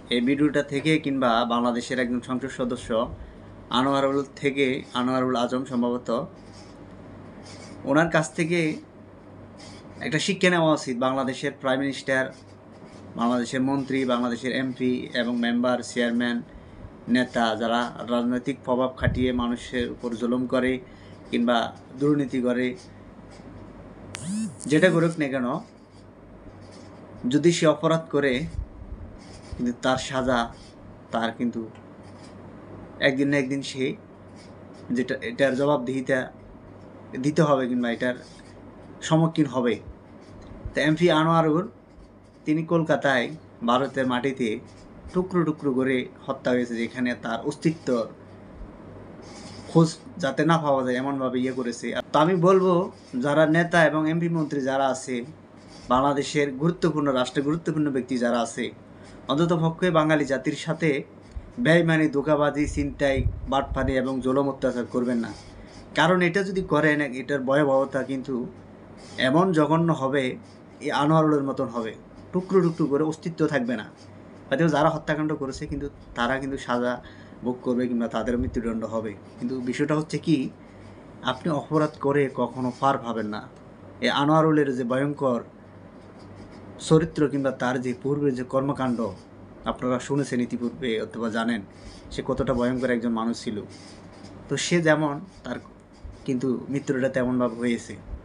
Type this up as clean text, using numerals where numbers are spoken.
এই ভিডিওটা থেকে কিংবা বাংলাদেশের একজন সংসদ সদস্য আনোয়ারুল আজম সম্ভবত ওনার কাছ থেকে একটা শিক্ষা নেওয়া উচিত। বাংলাদেশের প্রাইম মিনিস্টার, বাংলাদেশের মন্ত্রী, বাংলাদেশের এমপি এবং মেম্বার, চেয়ারম্যান, নেতা যারা রাজনৈতিক প্রভাব খাটিয়ে মানুষের উপর জুলুম করে কিংবা দুর্নীতি করে, যেটা করুক না কেন, যদি সে অপরাধ করে কিন্তু তার সাজা তার কিন্তু একদিন না একদিন সে এটার জবাবদিহিতা দিতে হবে কিংবা এটার সম্মুখীন হবে। তো এমপি আনোয়ারুল তিনি কলকাতায় ভারতের মাটিতে টুকরো টুকরো করে হত্যা হয়েছে, যেখানে তার অস্তিত্ব খোঁজ যাতে না পাওয়া যায় এমনভাবে করেছে। তো আমি বলবো, যারা নেতা এবং এমপি মন্ত্রী যারা আছে, বাংলাদেশের রাষ্ট্রের গুরুত্বপূর্ণ ব্যক্তি যারা আছে, অন্তত পক্ষে বাঙালি জাতির সাথে বেইমানি, ধোঁকাবাজি, ছিনতাই, বাটপারি এবং জুলুম অত্যাচার করবেন না। কারণ এটা যদি করেন, এটার ভয়াবহতা কিন্তু এমন জঘন্য হবে, এই আনোয়ারুলের মতন হবে, টুকরো টুকরো করে অস্তিত্ব থাকবে না। হয়তো যারা হত্যাকাণ্ড করেছে কিন্তু তারা কিন্তু সাজা ভোগ করবে কিংবা তাদের মৃত্যুদণ্ড হবে। কিন্তু বিষয়টা হচ্ছে কি, আপনি অপরাধ করে কখনো পার পাবেন না। এই আনোয়ারুলের যে ভয়ঙ্কর চরিত্র কিংবা তার যে পূর্বের যে কর্মকাণ্ড আপনারা শুনেছেন ইতিপূর্বে অথবা জানেন সে কতটা ভয়ঙ্কর একজন মানুষ ছিল। তো সে যেমন, তার কিন্তু মৃত্যুটা তেমনভাবে হয়েছে।